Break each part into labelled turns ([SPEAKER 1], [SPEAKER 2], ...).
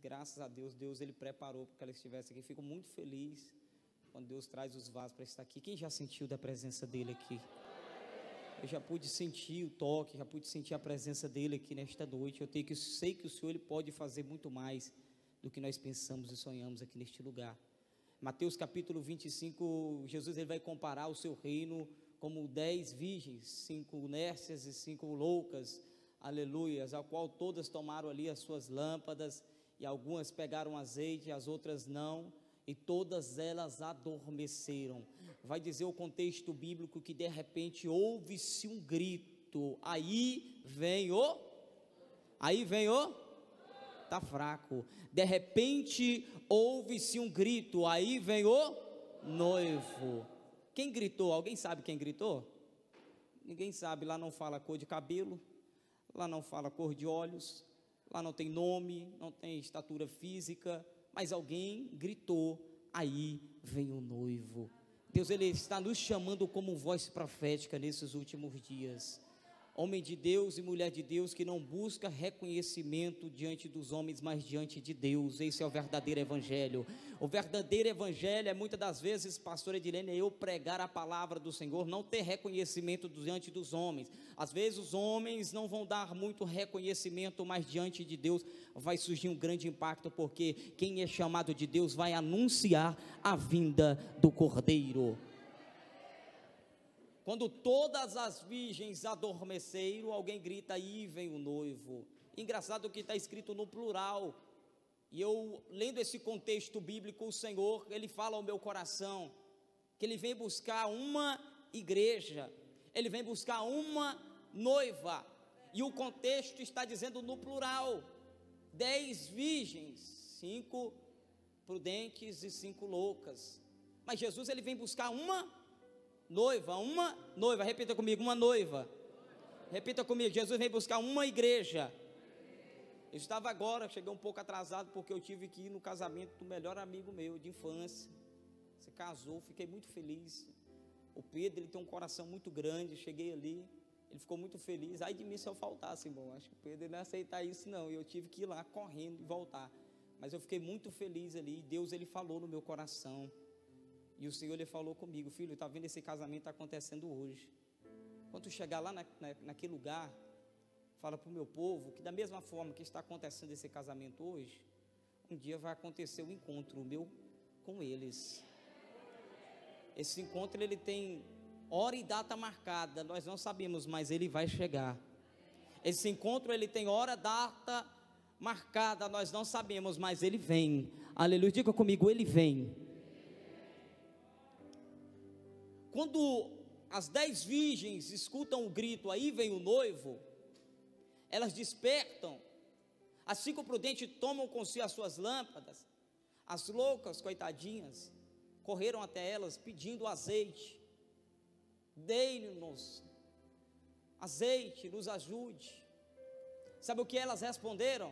[SPEAKER 1] graças a Deus, Deus ele preparou para que ela estivesse aqui. Fico muito feliz quando Deus traz os vasos para estar aqui. Quem já sentiu da presença dele aqui? Eu já pude sentir o toque, já pude sentir a presença dele aqui nesta noite. Sei que o Senhor ele pode fazer muito mais do que nós pensamos e sonhamos aqui neste lugar. Mateus capítulo 25, Jesus ele vai comparar o seu reino como 10 virgens, 5 nércias e 5 loucas, aleluias, ao qual todas tomaram ali as suas lâmpadas, e algumas pegaram azeite, as outras não, e todas elas adormeceram. Vai dizer o contexto bíblico que de repente ouve-se um grito, aí vem o, tá fraco, de repente ouve-se um grito, aí vem o noivo. Quem gritou? Alguém sabe quem gritou? Ninguém sabe, lá não fala cor de cabelo, lá não fala cor de olhos, lá não tem nome, não tem estatura física, mas alguém gritou, aí vem o noivo. Deus ele está nos chamando como voz profética nesses últimos dias. Homem de Deus e mulher de Deus que não busca reconhecimento diante dos homens, mas diante de Deus. Esse é o verdadeiro evangelho. O verdadeiro evangelho é muitas das vezes, pastor Edilene, é eu pregar a palavra do Senhor, não ter reconhecimento diante dos homens. Às vezes os homens não vão dar muito reconhecimento, mas diante de Deus vai surgir um grande impacto, porque quem é chamado de Deus vai anunciar a vinda do Cordeiro. Quando todas as virgens adormeceram, alguém grita, aí vem o noivo. Engraçado que está escrito no plural, e eu lendo esse contexto bíblico, o Senhor, ele fala ao meu coração, que ele vem buscar uma igreja, ele vem buscar uma noiva, e o contexto está dizendo no plural, 10 virgens, 5 prudentes e 5 loucas, mas Jesus ele vem buscar uma noiva, repita comigo, uma noiva, repita comigo, Jesus vem buscar uma igreja. Eu estava agora, cheguei um pouco atrasado, porque eu tive que ir no casamento do melhor amigo meu, de infância, se casou, fiquei muito feliz, o Pedro, ele tem um coração muito grande, cheguei ali, ele ficou muito feliz, ai de mim se eu faltasse, irmão, acho que o Pedro não ia aceitar isso não, eu tive que ir lá correndo e voltar, mas eu fiquei muito feliz ali, Deus ele falou no meu coração, e o Senhor ele falou comigo, filho, está vendo esse casamento acontecendo hoje, quando tu chegar lá naquele lugar, fala para o meu povo, que da mesma forma que está acontecendo esse casamento hoje, um dia vai acontecer um encontro meu com eles, esse encontro ele tem hora e data marcada, nós não sabemos, mas ele vai chegar, esse encontro ele tem hora, data marcada, nós não sabemos, mas ele vem, aleluia, diga comigo, ele vem. Quando as 10 virgens escutam o grito, aí vem o noivo, elas despertam, as 5 prudentes tomam com si as suas lâmpadas, as loucas, coitadinhas, correram até elas pedindo azeite, dê-nos azeite, nos ajude. Sabe o que elas responderam?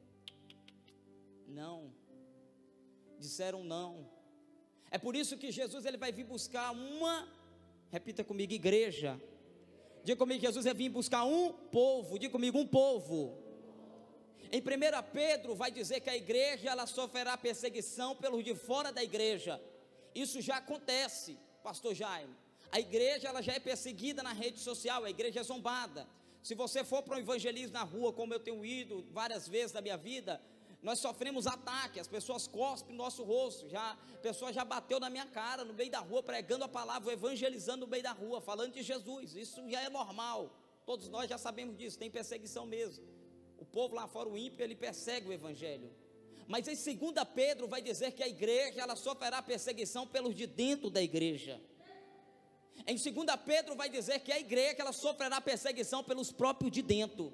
[SPEAKER 1] Não, disseram não. É por isso que Jesus ele vai vir buscar uma, repita comigo, igreja. Diga comigo, Jesus vai vir buscar um povo, diga comigo, um povo. Em 1 Pedro vai dizer que a igreja ela sofrerá perseguição pelos de fora da igreja. Isso já acontece, pastor Jaime. A igreja ela já é perseguida na rede social, a igreja é zombada. Se você for para o evangelismo na rua, como eu tenho ido várias vezes na minha vida, nós sofremos ataque, as pessoas cospem no nosso rosto, a pessoa já bateu na minha cara, no meio da rua, pregando a palavra, evangelizando no meio da rua, falando de Jesus, isso já é normal, todos nós já sabemos disso, tem perseguição mesmo, o povo lá fora, o ímpio, ele persegue o evangelho, mas em 2 Pedro vai dizer que a igreja, ela sofrerá perseguição pelos de dentro da igreja, em 2 Pedro vai dizer que a igreja, ela sofrerá perseguição pelos próprios de dentro.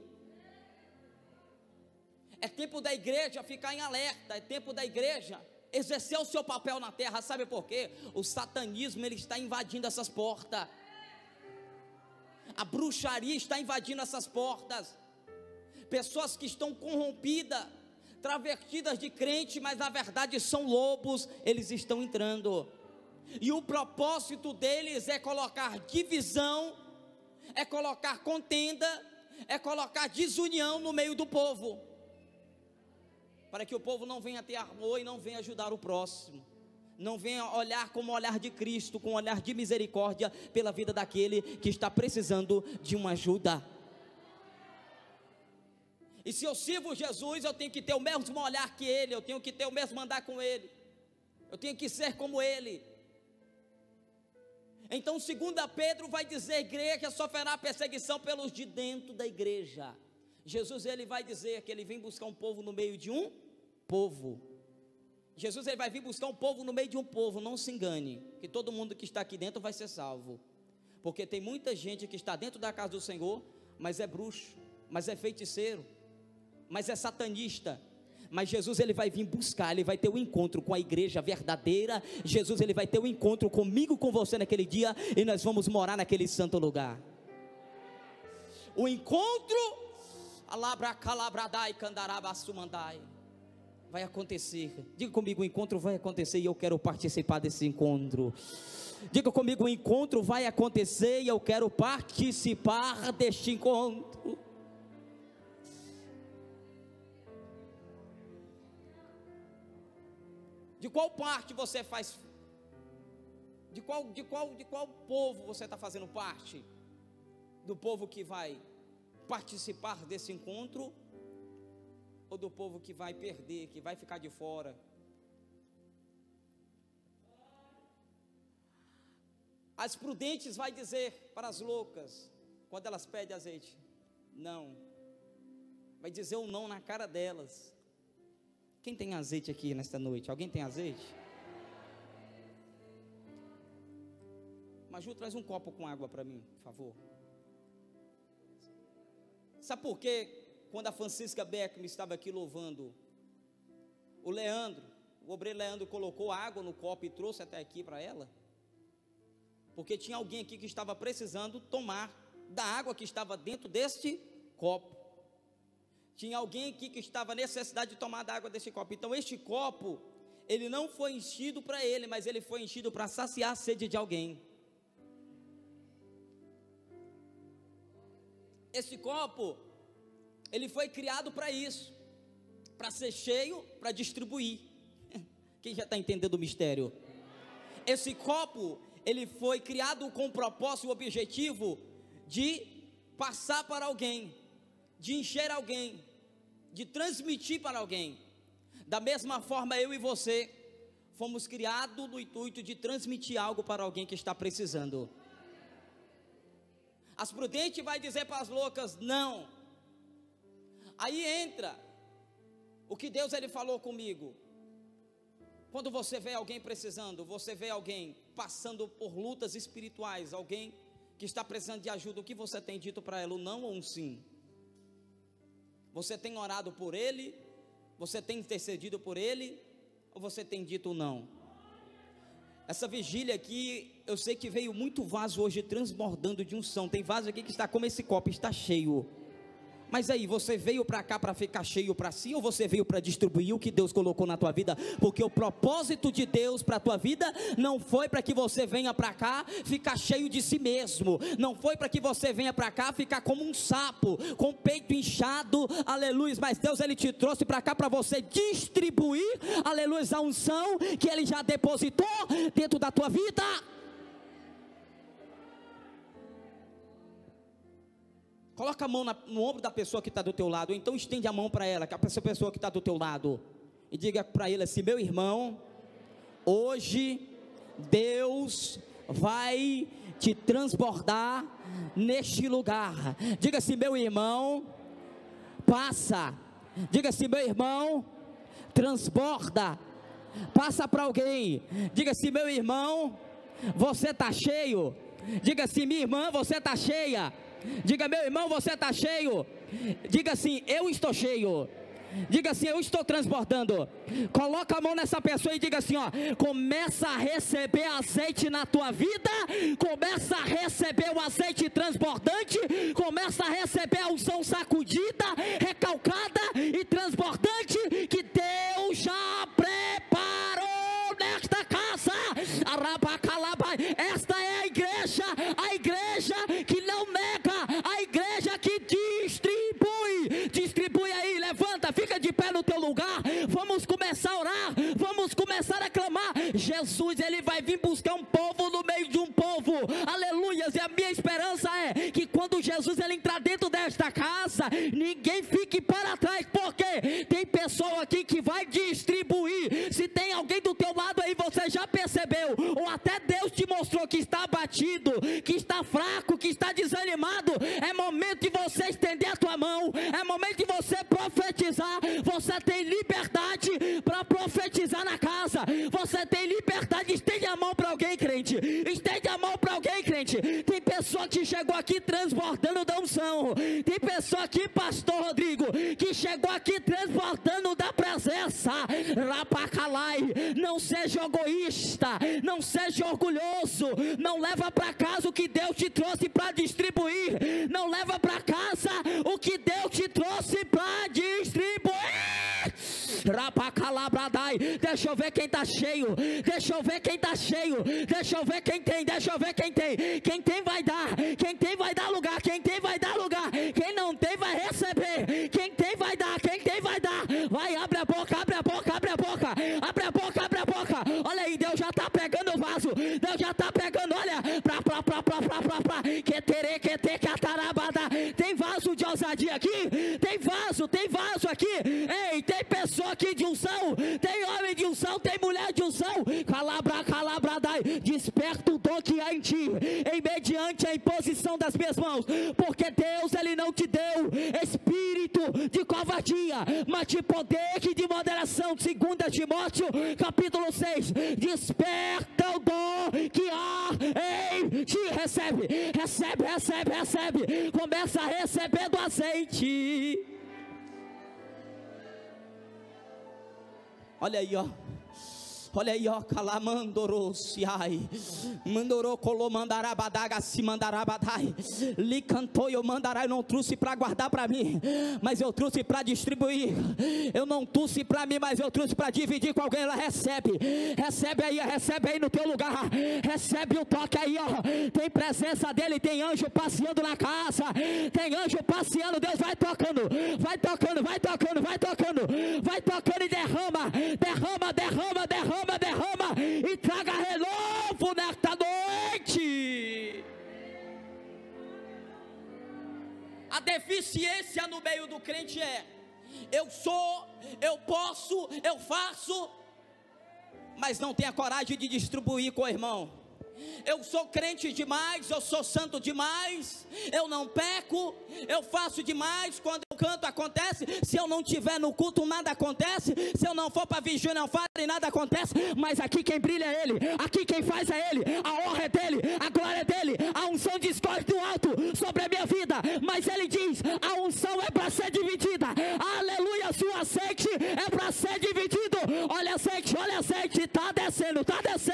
[SPEAKER 1] É tempo da igreja ficar em alerta, é tempo da igreja exercer o seu papel na terra, sabe por quê? O satanismo ele está invadindo essas portas, a bruxaria está invadindo essas portas, pessoas que estão corrompidas, travestidas de crente, mas na verdade são lobos, eles estão entrando, e o propósito deles é colocar divisão, é colocar contenda, é colocar desunião no meio do povo. Para que o povo não venha ter amor e não venha ajudar o próximo, não venha olhar como o olhar de Cristo, com um olhar de misericórdia pela vida daquele que está precisando de uma ajuda. E se eu sirvo Jesus, eu tenho que ter o mesmo olhar que Ele, eu tenho que ter o mesmo andar com Ele, eu tenho que ser como Ele. Então 2 Pedro vai dizer: a igreja sofrerá perseguição pelos de dentro da igreja. Jesus, ele vai dizer que ele vem buscar um povo no meio de um povo. Jesus, ele vai vir buscar um povo no meio de um povo. Não se engane, que todo mundo que está aqui dentro vai ser salvo, porque tem muita gente que está dentro da casa do Senhor, mas é bruxo, mas é feiticeiro, mas é satanista. Mas Jesus, ele vai vir buscar, ele vai ter um encontro com a igreja verdadeira. Jesus, ele vai ter um encontro comigo, com você naquele dia, e nós vamos morar naquele santo lugar. O encontro vai acontecer. Diga comigo: o encontro vai acontecer e eu quero participar desse encontro. Diga comigo: o encontro vai acontecer e eu quero participar deste encontro. De qual parte você faz? De qual povo você está fazendo parte? Do povo que vai participar desse encontro, ou do povo que vai perder, que vai ficar de fora? As prudentes vai dizer para as loucas, quando elas pedem azeite, não. Vai dizer um não na cara delas. Quem tem azeite aqui nesta noite? Alguém tem azeite? Maju, traz um copo com água para mim, por favor. Sabe por quê? Quando a Francisca Beckman estava aqui louvando, o obreiro Leandro colocou água no copo e trouxe até aqui para ela? Porque tinha alguém aqui que estava precisando tomar da água que estava dentro deste copo. Tinha alguém aqui que estava necessidade de tomar da água desse copo. Então este copo, ele não foi enchido para ele, mas ele foi enchido para saciar a sede de alguém. Esse copo, ele foi criado para isso, para ser cheio, para distribuir. Quem já está entendendo o mistério? Esse copo, ele foi criado com o propósito e o objetivo de passar para alguém, de encher alguém, de transmitir para alguém. Da mesma forma, eu e você fomos criados no intuito de transmitir algo para alguém que está precisando. As prudentes vai dizer para as loucas não. Aí entra o que Deus ele falou comigo. Quando você vê alguém precisando, você vê alguém passando por lutas espirituais, alguém que está precisando de ajuda, o que você tem dito para ela, um não ou um sim? Você tem orado por ele? Você tem intercedido por ele? Ou você tem dito não? Essa vigília aqui, eu sei que veio muito vaso hoje transbordando de unção. Tem vaso aqui que está como esse copo, está cheio. Mas aí, você veio para cá para ficar cheio para si, ou você veio para distribuir o que Deus colocou na tua vida? Porque o propósito de Deus para a tua vida não foi para que você venha para cá ficar cheio de si mesmo, não foi para que você venha para cá ficar como um sapo, com o peito inchado, aleluia. Mas Deus ele te trouxe para cá para você distribuir, aleluia, a unção que Ele já depositou dentro da tua vida. Coloca a mão no ombro da pessoa que está do teu lado, ou então estende a mão para ela, que é essa pessoa que está do teu lado, e diga para ele assim: meu irmão, hoje Deus vai te transbordar neste lugar. Diga assim: meu irmão, passa. Diga assim: meu irmão, transborda. Passa para alguém. Diga assim: meu irmão, você está cheio. Diga assim: minha irmã, você está cheia. Diga: meu irmão, você está cheio. Diga assim: eu estou cheio. Diga assim: eu estou transbordando. Coloca a mão nessa pessoa e diga assim: ó, começa a receber azeite na tua vida. Começa a receber o azeite transbordante. Começa a receber a unção sacudida, recalcada e transbordante que Deus já preparou nesta casa. Esta é a igreja que não nega, a igreja que distribui. Distribui aí, levanta, fica de pé no teu lugar, vamos começar a orar, vamos começar a clamar. Jesus, ele vai vir buscar um povo no meio de um povo, aleluias. E a minha esperança é que quando Jesus ele entrar dentro desta casa, ninguém fique para trás, porque tem pessoa aqui que vai distribuir. Se tem alguém do teu lado aí, você já percebeu, ou até Deus te mostrou que está abatido, que está fraco, que está desanimado, é momento de você estender a tua mão, é momento de você profetizar. Você tem liberdade para profetizar na casa, você tem liberdade. Estende a mão para alguém, crente, estende a mão para alguém, crente. Tem pessoa que chegou aqui transbordando da unção, tem pessoa aqui, pastor Rodrigo, que chegou aqui transbordando da presença. Rapacalai, não seja egoísta, não seja orgulhoso, não leva para casa o que Deus te trouxe para distribuir, não leva para casa o que Deus te trouxe para distribuir. Rapacalabradai, deixa eu ver quem está cheio, deixa eu ver quem está cheio, deixa eu ver quem tem, deixa eu ver quem tem vai dar, quem tem vai dar lugar, quem tem vai dar lugar, quem não tem vai receber, quem tem vai dar, quem tem vai dar. Vai, abre a boca, abre a boca, abre a boca, abre a boca, abre a boca. Olha aí, Deus já está pegando o vaso, Deus já está pegando, olha, que tere, que te, catarabada. Tem vaso de ousadia aqui, tem vaso aqui. Ei, tem pessoa aqui de unção, tem homem de unção, tem mulher de unção. Calabradai, desperta o dom que há em ti, em mediante a imposição das minhas mãos, porque Deus ele não te deu espírito de covardia, mas de poder e de moderação. 2 Timóteo capítulo 6, desperta o dom que há em ti. Recebe, começa a receber do azeite. Olha aí, ó, calamandoro siai, mandoro colomandarabadaga se mandarabadai, lhe cantou eu mandarai. Eu não trouxe para guardar para mim, mas eu trouxe para distribuir. Eu não trouxe para mim, mas eu trouxe para dividir com alguém. Ela recebe aí no teu lugar, recebe o toque aí, ó. Tem presença dele, tem anjo passeando na casa, tem anjo passeando. Deus vai tocando, vai tocando, vai tocando, vai tocando, vai tocando e derrama e traga renovo nesta noite. A deficiência no meio do crente é: eu sou, eu posso, eu faço, mas não tem a coragem de distribuir com o irmão. Eu sou crente demais, eu sou santo demais, eu não peco, eu faço demais. Quando eu canto acontece, se eu não estiver no culto nada acontece, se eu não for para vigília não faço e nada acontece. Mas aqui quem brilha é Ele, aqui quem faz é Ele, a honra é dEle, a glória é dEle, a unção discorre do alto sobre a minha vida. Mas Ele diz, a unção é para ser dividida, aleluia, se o azeite é para ser dividido. Olha azeite, está descendo.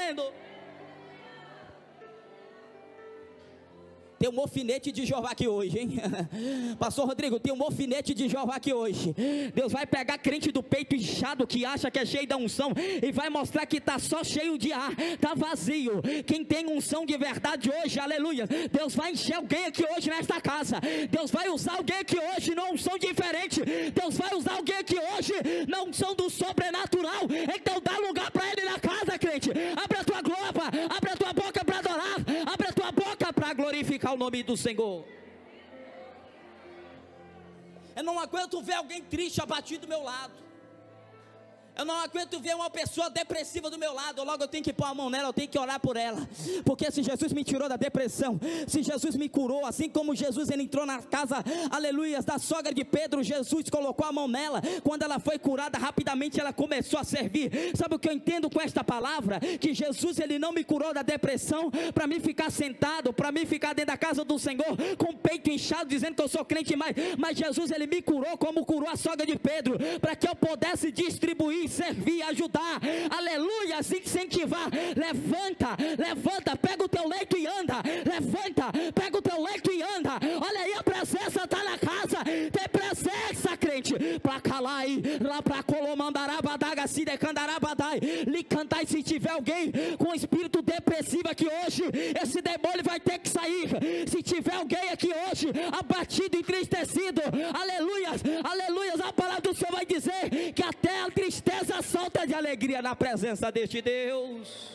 [SPEAKER 1] Tem um alfinete de Jeová aqui hoje, hein? Pastor Rodrigo, tem um alfinete de Jeová aqui hoje. Deus vai pegar crente do peito inchado, que acha que é cheio da unção, e vai mostrar que está só cheio de ar, está vazio. Quem tem unção de verdade hoje, aleluia, Deus vai encher alguém aqui hoje nesta casa. Deus vai usar alguém aqui hoje numa unção diferente. Deus vai usar alguém aqui hoje na unção do sobrenatural. Então dá lugar para Ele na casa, crente. Abre a tua glória, abre a tua boca para adorar, abre a tua boca para glorificar o nome do Senhor. Eu não aguento ver alguém triste, abatido do meu lado. Eu não aguento ver uma pessoa depressiva do meu lado. Logo eu tenho que pôr a mão nela, eu tenho que orar por ela. Porque se Jesus me tirou da depressão, se Jesus me curou, assim como Jesus ele entrou na casa, aleluia, da sogra de Pedro, Jesus colocou a mão nela. Quando ela foi curada, rapidamente ela começou a servir. Sabe o que eu entendo com esta palavra? Que Jesus ele não me curou da depressão para mim ficar sentado, para mim ficar dentro da casa do Senhor com o peito inchado, dizendo que eu sou crente demais. Mas Jesus ele me curou como curou a sogra de Pedro, para que eu pudesse distribuir, servir, ajudar, aleluia, se incentivar. Levanta, pega o teu leito e anda. Levanta, pega o teu leito e anda. Olha aí, a presença está na casa. Tem presença, crente. noite, para calai, lá para colomandarabadaga, se decandarabadai, lhe cantai. Se tiver alguém com espírito depressivo aqui hoje, esse demônio vai ter que sair. Se tiver alguém aqui hoje abatido, entristecido, aleluias, aleluias, a palavra do Senhor vai dizer que até a tristeza solta de alegria na presença deste Deus.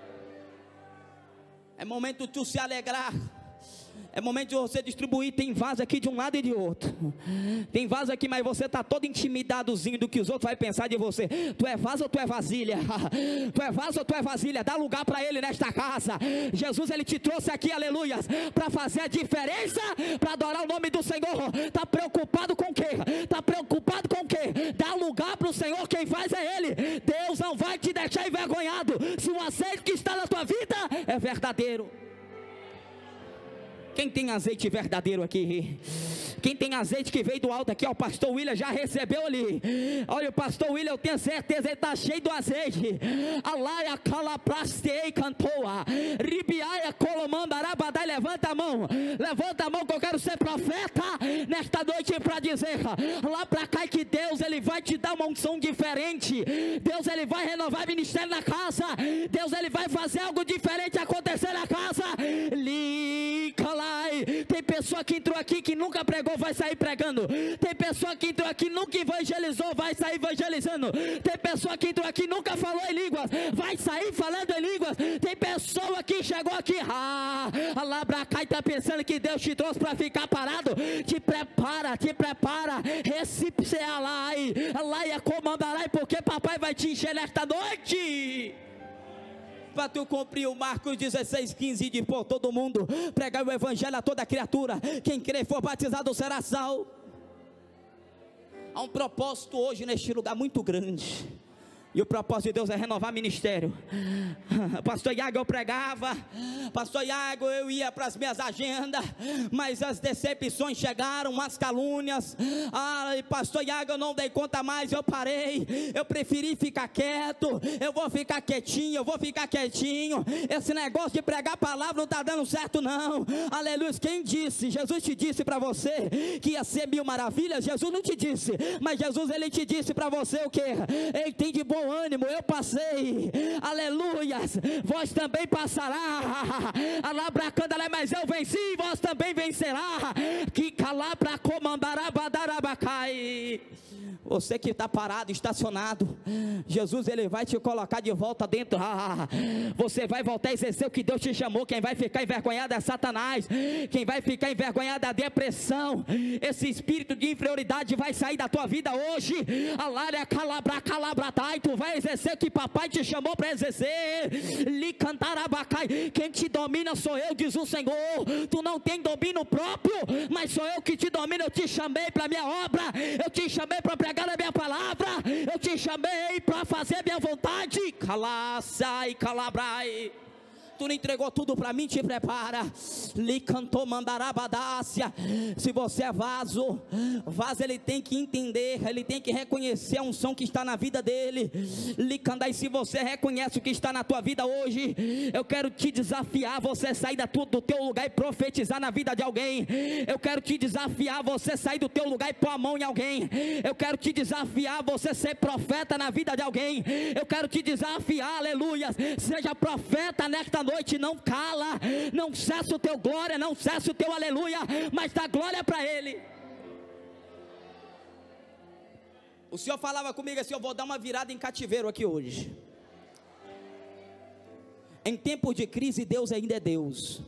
[SPEAKER 1] É momento de tu se alegrar. É momento de você distribuir. Tem vaso aqui de um lado e de outro. Tem vaso aqui, mas você está todo intimidadozinho do que os outros vão pensar de você. Tu é vaso ou tu é vasilha? Tu é vaso ou tu é vasilha? Dá lugar para ele nesta casa. Jesus, ele te trouxe aqui, aleluias, para fazer a diferença, para adorar o nome do Senhor. Está preocupado com o quê? Está preocupado com o quê? Dá lugar para o Senhor, quem faz é Ele. Deus não vai te deixar envergonhado. Se o azeite que está na tua vida é verdadeiro. Quem tem azeite verdadeiro aqui? Quem tem azeite que veio do alto aqui? Ó, o pastor William já recebeu ali. Olha, o pastor William, eu tenho certeza, ele está cheio do azeite. Alaia calaprastei cantoa, ribiaia colomandarabadai. Levanta a mão que eu quero ser profeta nesta noite para dizer lá para cá que Deus, ele vai te dar uma unção diferente. Deus, ele vai renovar o ministério na casa. Deus, ele vai fazer algo diferente acontecer na casa. Tem pessoa que entrou aqui que nunca pregou, vai sair pregando. Tem pessoa que entrou aqui nunca evangelizou, vai sair evangelizando. Tem pessoa que entrou aqui nunca falou em línguas, vai sair falando em línguas. Tem pessoa que chegou aqui, lá pra cá e tá pensando que Deus te trouxe para ficar parado. Te prepara, recipe lá e comandará, porque papai vai te encher nesta noite. Para tu cumprir o Marcos 16:15 de por todo mundo, pregar o evangelho a toda criatura. Quem crer e for batizado será salvo. Há um propósito hoje neste lugar muito grande. E o propósito de Deus é renovar ministério. Pastor Iago, eu pregava. Pastor Iago, eu ia para as minhas agendas, mas as decepções chegaram, as calúnias. Pastor Iago, eu não dei conta mais, eu parei. Eu preferi ficar quieto. Eu vou ficar quietinho. Esse negócio de pregar a palavra não está dando certo não. Aleluia. Quem disse? Jesus te disse para você que ia ser 1000 maravilhas? Jesus não te disse, mas Jesus, ele te disse para você o que? Ele tem de bom ânimo, eu passei, aleluias, vós também passará, mas eu venci, vós também vencerá, que calabra comandará badarabacai. Você que está parado, estacionado, Jesus, ele vai te colocar de volta dentro. Você vai voltar a exercer o que Deus te chamou. Quem vai ficar envergonhado é Satanás. Quem vai ficar envergonhado é a depressão. Esse espírito de inferioridade vai sair da tua vida hoje. Alária calabratai. Tu vai exercer o que papai te chamou para exercer. Lhe cantarabacai. Quem te domina sou eu, diz o Senhor. Tu não tem domínio próprio, mas sou eu que te domino. Eu te chamei para minha obra. Eu te chamei para pregar a minha palavra, eu te chamei para fazer minha vontade. Calaçai, calabrai. Tu não entregou tudo para mim, te prepara. Lhe cantou mandarabadácia. Se você é vaso, ele tem que entender, ele tem que reconhecer a unção que está na vida dele. Lhe cantai, se você reconhece o que está na tua vida hoje, eu quero te desafiar você sair do teu lugar e profetizar na vida de alguém. Eu quero te desafiar você sair do teu lugar e pôr a mão em alguém. Eu quero te desafiar você ser profeta na vida de alguém. Eu quero te desafiar, aleluia, seja profeta nesta noite, não cala, não cessa o teu glória, não cessa o teu aleluia, mas dá glória para Ele. O Senhor falava comigo assim: eu vou dar uma virada em cativeiro aqui hoje. Em tempos de crise, Deus ainda é Deus.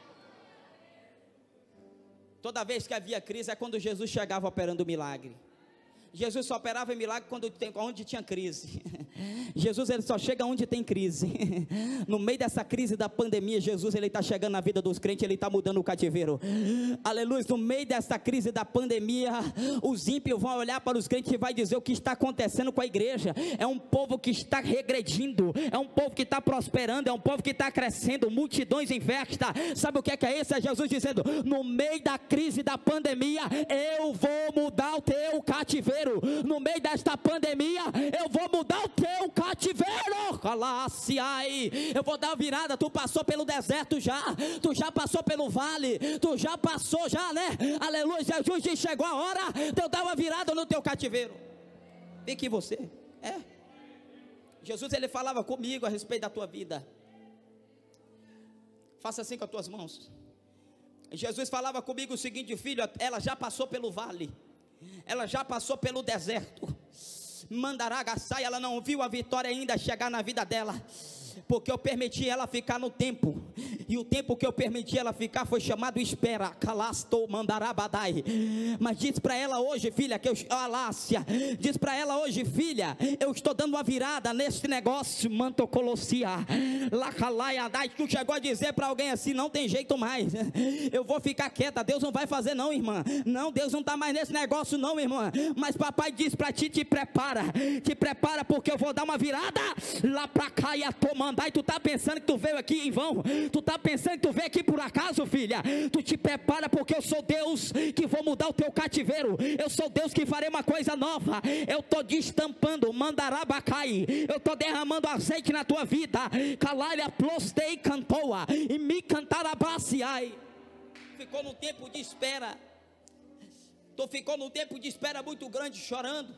[SPEAKER 1] Toda vez que havia crise é quando Jesus chegava operando o milagre. Jesus só operava milagre onde tinha crise. Jesus, ele só chega onde tem crise. No meio dessa crise da pandemia, Jesus, ele está chegando na vida dos crentes, ele está mudando o cativeiro. Aleluia. No meio dessa crise da pandemia, os ímpios vão olhar para os crentes e vai dizer o que está acontecendo com a igreja. É um povo que está regredindo, é um povo que está prosperando, é um povo que está crescendo, multidões em festa. Sabe o que é isso? É Jesus dizendo: no meio da crise da pandemia, eu vou mudar o teu cativeiro. No meio desta pandemia, eu vou mudar o teu cativeiro. Eu vou dar uma virada. Tu passou pelo deserto já, tu já passou pelo vale, tu já passou já, né? Aleluia, Jesus, chegou a hora de eu dar uma virada no teu cativeiro. Vem aqui você, Jesus, ele falava comigo a respeito da tua vida. Faça assim com as tuas mãos. Jesus falava comigo o seguinte: filho, ela já passou pelo vale, ela já passou pelo deserto. Mandará gastar, ela não viu a vitória ainda chegar na vida dela, porque eu permiti ela ficar no tempo, e o tempo que eu permiti ela ficar foi chamado espera. Calastou, mandará badai. Mas diz para ela hoje, filha, que eu, Alácia, diz para ela hoje, filha, eu estou dando uma virada neste negócio. Manto colossia, lacalaiadai. Tu chegou a dizer para alguém assim: não tem jeito mais, eu vou ficar quieta, Deus não vai fazer não, irmã. Não, Deus não está mais nesse negócio não, irmã. Mas papai diz para ti: te prepara, porque eu vou dar uma virada lá para cá e a tomar. E tu está pensando que tu veio aqui em vão? Tu está pensando que tu veio aqui por acaso, filha? Tu te prepara, porque eu sou Deus que vou mudar o teu cativeiro. Eu sou Deus que farei uma coisa nova. Eu estou destampando, mandarabacai. Eu estou derramando azeite na tua vida. Calalha plostei cantoa e me cantarabaciai. Ficou no tempo de espera. Tu ficou num tempo de espera muito grande, chorando,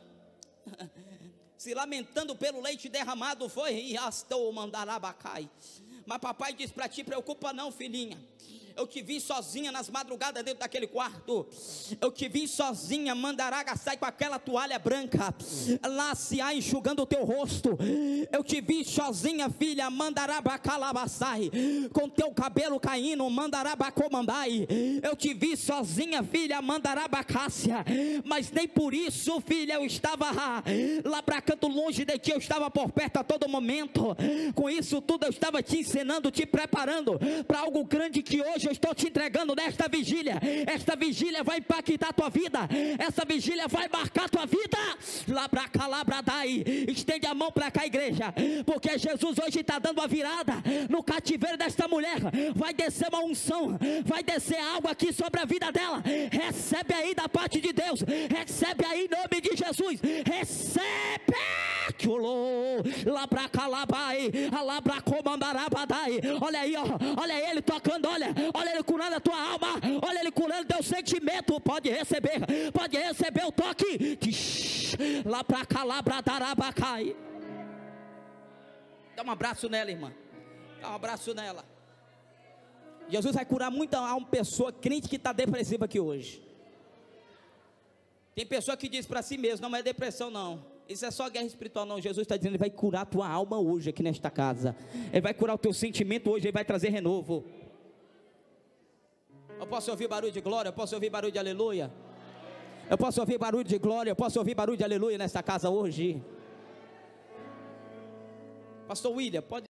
[SPEAKER 1] se lamentando pelo leite derramado, foi, e astou mandarabacai. Mas papai diz para ti: preocupa não, filhinha. Eu te vi sozinha nas madrugadas dentro daquele quarto. Eu te vi sozinha, mandaragaçai, com aquela toalha branca, lá se enxugando o teu rosto. Eu te vi sozinha, filha, mandarabacalabaçai, com teu cabelo caindo, mandarabacomandai. Eu te vi sozinha, filha, mandarabacácia. Mas nem por isso, filha, eu estava lá para canto, longe de ti. Eu estava por perto a todo momento. Com isso tudo eu estava te ensinando, te preparando para algo grande que hoje eu estou te entregando nesta vigília. Esta vigília vai impactar a tua vida. Essa vigília vai marcar a tua vida. Labracalabradai. Estende a mão para cá, igreja, porque Jesus hoje está dando a virada no cativeiro desta mulher. Vai descer uma unção, vai descer algo aqui sobre a vida dela. Recebe aí da parte de Deus. Recebe aí em nome de Jesus. Recebe. Labracalabai. Alabracomandarabadai. Olha aí, ó. Olha ele tocando, olha ele curando a tua alma, olha ele curando teu sentimento. Pode receber o toque. Lá pra cá, lá pra darabacai. Dá um abraço nela, irmã. Dá um abraço nela. Jesus vai curar muita alma, pessoa crente que está depressiva aqui hoje. Tem pessoa que diz para si mesmo: não é depressão não, isso é só guerra espiritual. Não, Jesus está dizendo: ele vai curar a tua alma hoje aqui nesta casa. Ele vai curar o teu sentimento hoje, ele vai trazer renovo. Eu posso ouvir barulho de glória, eu posso ouvir barulho de aleluia. Eu posso ouvir barulho de glória, eu posso ouvir barulho de aleluia nesta casa hoje. Pastor William, pode